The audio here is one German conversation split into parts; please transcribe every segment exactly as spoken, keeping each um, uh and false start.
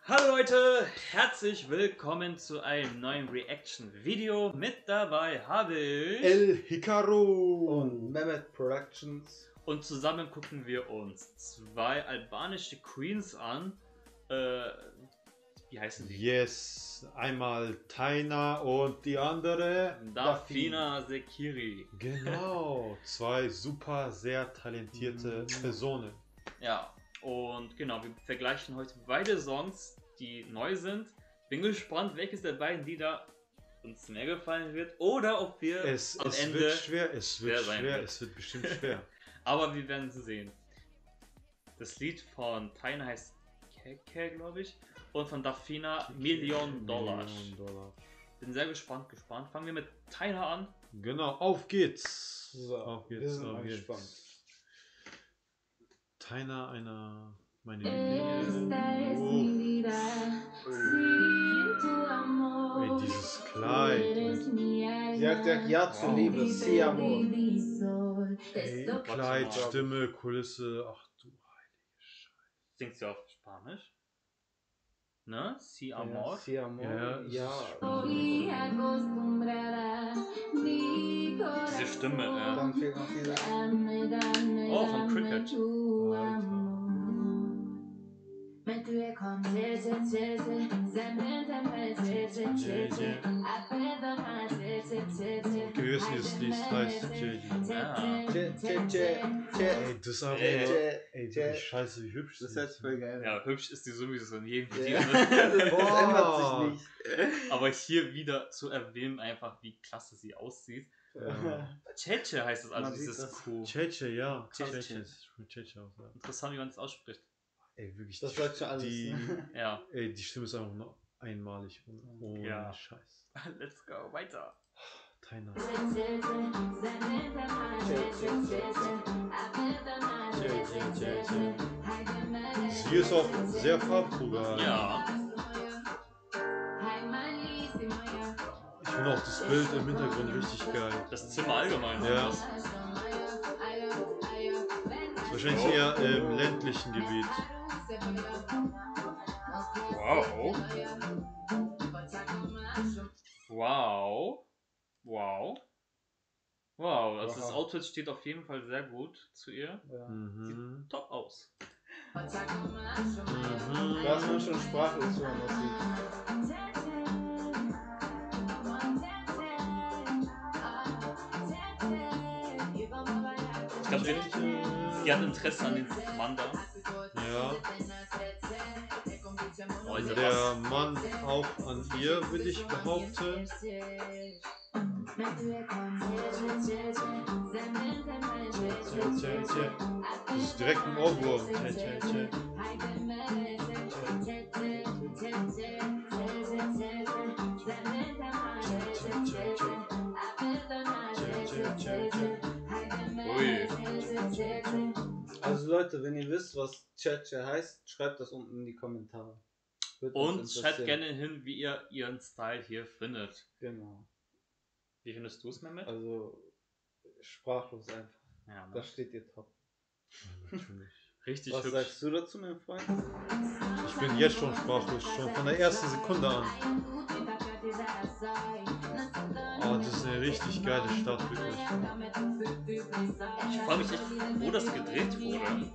Hallo Leute, herzlich willkommen zu einem neuen Reaction-Video. Mit dabei habe ich El Hikaru und Mehmet Productions. Und zusammen gucken wir uns zwei albanische Queens an. Äh, wie heißen die? Yes, einmal Taina und die andere Dafina Sekiri. Genau, zwei super, sehr talentierte Personen. Ja, und genau, wir vergleichen heute beide Songs, die neu sind. Bin gespannt, welches der beiden Lieder uns mehr gefallen wird oder ob wir Es, am es Ende wird schwer, es wird schwer sein schwer, wird. es wird bestimmt schwer. Aber wir werden es sehen. Das Lied von Taina heißt Keke, glaube ich, und von Dafina Million Dollar. Million Dollar. Bin sehr gespannt, gespannt. Fangen wir mit Taina an. Genau, auf geht's. So, auf geht's, wir sind auf mal geht's. gespannt. Taina, einer meiner Lieblinge. Oh. Ey, dieses Kleid. Und Sie hat gesagt Ja zur Wow. Liebe, Si Amor. ey, Kleid, Stimme, Kulisse. Ach du heilige Scheiße. Singt sie auf Spanisch? Ne? Si Amor. Ja, Si Amor. Ja, Ja. Diese Stimme, ja. Dann fehlt noch diese. Oh, von Cricket. Okay, wir wissen, dieses Lied heißt J D. Ja. Che, che, che, che. Ey, das ist einfach Ey. nur, Che, ey, che. wie scheiße, wie hübsch Das sie hört sich voll geil an. Ja, hübsch ist die sowieso in jedem Video. Ja. Ne? Das Boah. ändert sich nicht. Aber hier wieder zu erwähnen, einfach wie klasse sie aussieht. Ja. Cheche heißt es also, Man sieht dieses das. Q. Cheche, ja. Cheche. Cheche ist schon Cheche auch, ja. Interessant, wie man das ausspricht. Ey, wirklich. Das die- sagt schon alles. Die, ne? Ja. ey, die Stimme ist einfach nur einmalig. Ohne, ohne Ja. Scheiß. Let's go, weiter. Taina. Sie ist auch sehr farbenfroh. Ja. Ich finde auch das Bild im Hintergrund richtig geil. Das Zimmer allgemein. Ja. Das. Ist wahrscheinlich eher im ländlichen Gebiet. Wow. Wow. Wow. Wow, also das Wow. Outfit steht auf jeden Fall sehr gut zu ihr. Ja. Mhm. Top aus. Mhm. Da ist man schon sprachlos, wenn man das sieht. Ich glaube, sie, sie hat Interesse an dem Mann da. Ja. Oh, dieser Der Bass. Mann auch an ihr, will ich behaupten. Das ist direkt ein Ohrwurm. Ui. Also Leute, wenn ihr wisst, was Che heißt, schreibt das unten in die Kommentare. Würde Und uns schreibt interessieren. gerne hin, wie ihr ihren Style hier findet. Genau. Wie findest du es, Mehmet? Also sprachlos einfach. Ja, ne? Da steht ihr top. Natürlich. Richtig Was hübsch. sagst du dazu, mein Freund? Ich bin jetzt schon sprachlos, schon von der ersten Sekunde an. Oh, das ist eine richtig geile Stadt, wirklich. Ich frage mich echt, wo das gedreht wurde.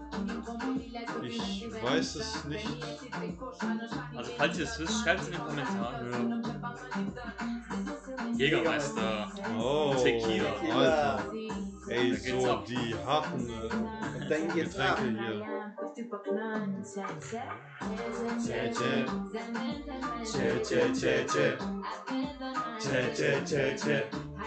Ich weiß es nicht. Also falls ihr es wisst, schreibt es in den Kommentaren. Ja. Jägermeister. Oh, Tequila. Alter. Ey, Da geht's so ab. die harten äh, Und dann geht's ab. Getränke hier. Che, che. Che, che, che, che. Che, che, che, che.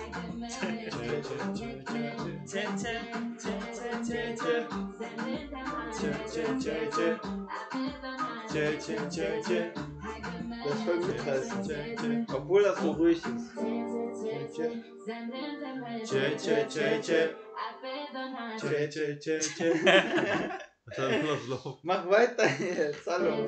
Che, che, che, che. Das ist voll mitreißend. Obwohl das so ruhig ist. Che, che, che, che. Che, che, che, che. Dann lass laufen. Mach weiter jetzt, hallo.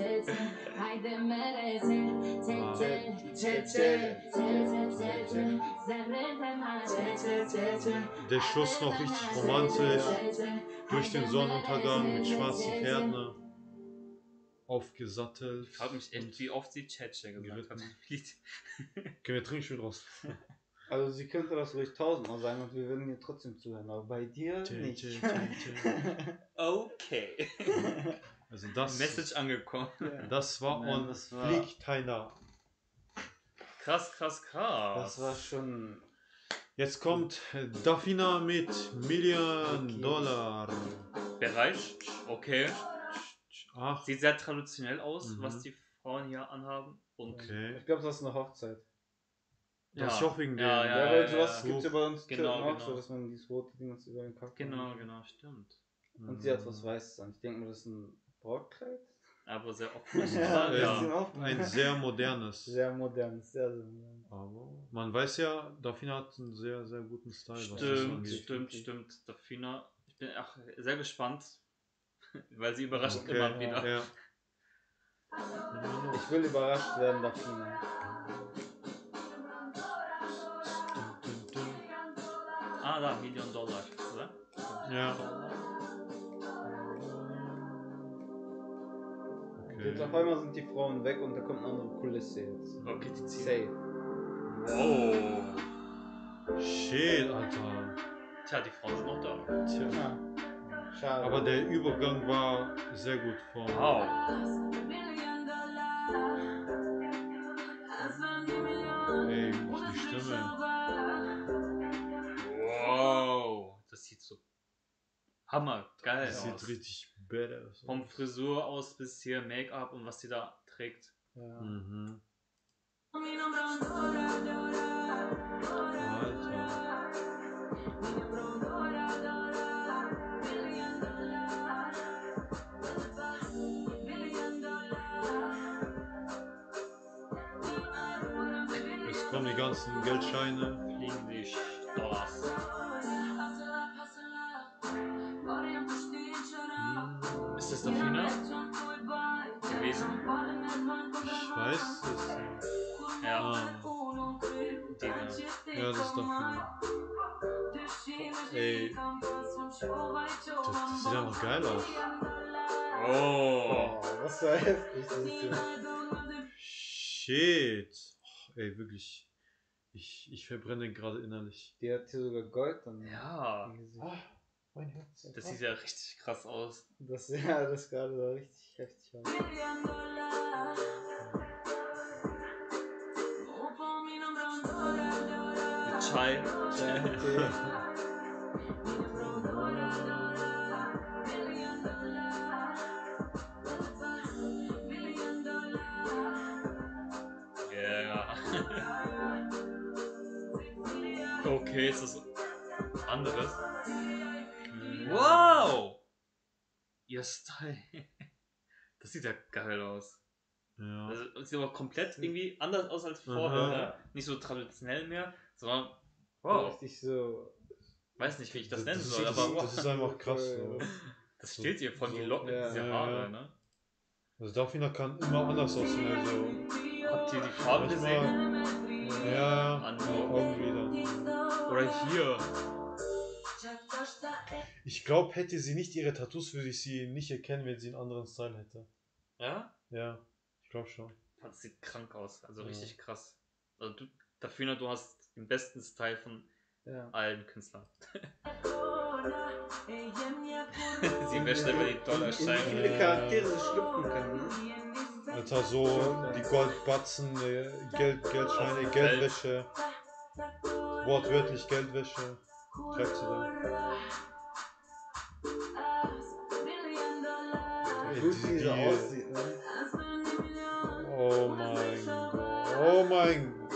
Der Schluss noch richtig romantisch. Durch den Sonnenuntergang mit schwarzen Pferden. aufgesattelt. Ich frage mich echt, wie oft sie Tschetsche gesagt hat. Können wir trinken schon raus? Also sie könnte das ruhig tausendmal sagen und wir würden ihr trotzdem zuhören, aber bei dir Tschä, nicht. tschä, tschä, tschä. Okay. Also das, Message angekommen. Ja. das war Nein, und das war- fliegt keiner. Krass, krass, krass. Das war schon... Jetzt kommt Dafina mit Million Okay. Dollar. Bereich. Okay. Ach, Sieht sehr traditionell aus, Mhm. was die Frauen hier anhaben. Und okay. Ich glaube, das ist eine Hochzeit. Das ist auch wegen ja, dem- ja, Ja, ja, weil ja, sowas ja. gibt es ja bei uns Genau, Türken auch genau. so, dass man dieses rote Ding jetzt über den Kopf Genau, macht. genau, stimmt. Und sie hat was Weißes an. Ich denke mal, das ist ein Brautkleid. Aber sehr offen. Ja, ja. das ist auch Ein sehr modernes. sehr modern, sehr, sehr modern. Aber man weiß ja, Dafina hat einen sehr, sehr guten Style, was das Stimmt, angeht. stimmt, stimmt. Dafina. Ich bin auch sehr gespannt, weil sie überrascht Okay, immer wieder. Ja. Ich will überrascht werden, Dafina. Ah, da, Million Dollar, oder? Ja. Jetzt auf Okay. einmal sind die Frauen weg und da kommt eine andere Kulisse jetzt. Okay, die ziehen. Safe. Oh. Shit, Alter. Tja, die Frauen sind noch da. Tja. Ah, schade. Aber der Übergang war sehr gut von. Wow. Ey, die Stimme. Wow. Das sieht so hammer geil Das aus. sieht richtig badass Vom aus. Frisur aus bis hier Make-up und was sie da trägt. Ja. Mhm. Jetzt kommen die ganzen Geldscheine. Fliegen die Dollars. Hm, Ist das Dafina gewesen? ich weiß es nicht. Ja. Ah, Die da. ja, das ist Dafina. Ey, das, das sieht einfach geil aus. Oh. Oh, das war heftig. Das ist ja. Shit. Oh, ey, wirklich. Ich, ich verbrenne gerade innerlich. Die hat hier sogar Gold dann. Ja. im Gesicht. Mein Herz. Das sieht ja richtig krass aus. Das, ja, das gerade sah richtig heftig aus. Mit Chai. Yeah. Okay, ist das anderes? Wow! Ihr Style. Das sieht ja geil aus. Ja. Also, das sieht aber komplett irgendwie anders aus als vorher. Aha. Ne? Nicht so traditionell mehr, sondern So wow. richtig so. Weiß nicht, wie ich das Das- nennen das soll, ist- aber wow. das ist einfach krass. So. Das steht hier von so- die Locken, ja, diese ja, Haare, ja. ne? Also Dafina kann immer anders aussehen. Also Habt ihr die Farben gesehen? manchmal, ja, An- die Augenlider. Oder hier. Ich glaube, hätte sie nicht ihre Tattoos, würde ich sie nicht erkennen, wenn sie einen anderen Style hätte. Ja? Ja, ich glaube schon. Das sieht krank aus, also Ja. richtig krass. Also du, Dafina, du hast den besten Style von Ja. allen Künstlern. Sie wäscht immer die In Dollarscheine. viele Charaktere schlüpfen können. Ne? Alter, so die Goldbatzen, äh, Geld, Geldscheine, Geldwäsche. Wortwörtlich Geldwäsche. Treibt sie da. Ey, Gut, die- wie sie die- aussieht. Ne? Oh mein Gott. Oh mein Gott.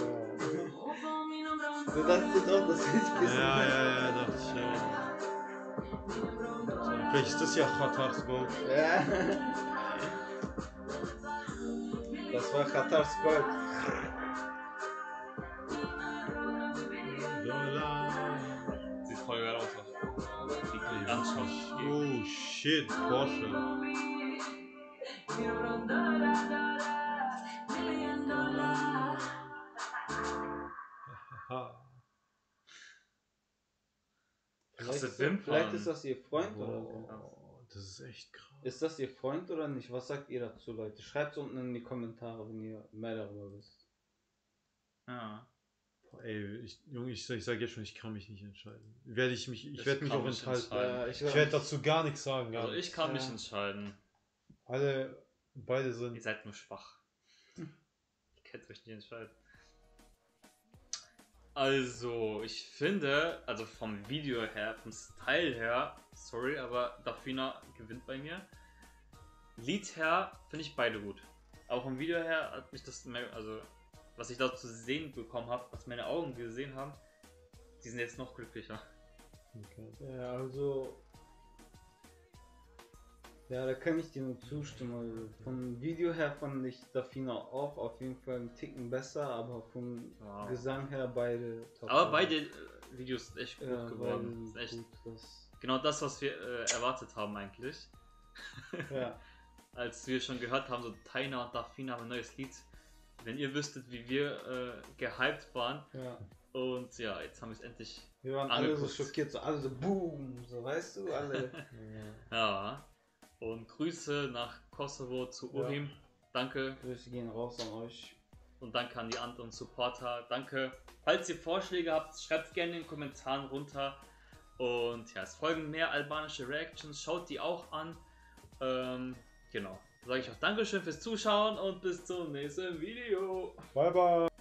Du dachtest jetzt auch, dass wir nicht wissen. Ja, ja, ja, dachte ich ja. So, vielleicht ist das ja Khatars Gold. Ja. Das war Katars Gold. Dollar. Sieht voll geil aus. Die kann ich anschauen. Oh shit, Porsche. Haha. Krasse Vielleicht ist- Wimpern. Vielleicht ist das ihr Freund oder so. Oh, Das ist echt krass. Ist das ihr Freund oder nicht? Was sagt ihr dazu, Leute? Schreibt unten in die Kommentare, wenn ihr mehr darüber wisst. Ja. Boah, ey, ich, Junge, ich, ich sage jetzt schon, ich kann mich nicht entscheiden. Werde ich mich, ich Ich werde mich kann auch mich enthalten. entscheiden. Ja, ich Ich werde dazu gar nichts sagen. Gar Also ich nichts. kann mich Ja. entscheiden. Alle, beide Ihr sind. seid nur schwach. Ihr könnt euch nicht entscheiden. Also, ich finde, also vom Video her, vom Style her, sorry, aber Dafina gewinnt bei mir. Lied her finde ich beide gut. Aber vom Video her hat mich das, mehr, also was ich da zu sehen bekommen habe, was meine Augen gesehen haben, die sind jetzt noch glücklicher. Okay. Ja, also. Ja, da kann ich dir nur zustimmen. Also vom Video her fand ich Dafina auch auf jeden Fall einen Ticken besser, aber vom Wow. Gesang her beide top. Aber beide äh, Videos sind echt gut ja, geworden. beide Ist echt gut, das, genau das, was wir äh, erwartet haben eigentlich. ja. Als wir schon gehört haben, so Taina und Dafina haben ein neues Lied. Wenn ihr wüsstet, wie wir äh, gehypt waren. Ja. Und ja, jetzt haben wir es endlich. Wir waren alle Angeguckt. so schockiert, so alle so boom, so weißt du, alle. Ja. Und Grüße nach Kosovo zu Ja. Urim. Danke. Grüße gehen raus an euch. Und danke an die anderen Supporter. Danke. Falls ihr Vorschläge habt, schreibt gerne in den Kommentaren runter. Und ja, es folgen mehr albanische Reactions. Schaut die auch an. Ähm, genau. Sage ich auch Dankeschön fürs Zuschauen und bis zum nächsten Video. Bye bye.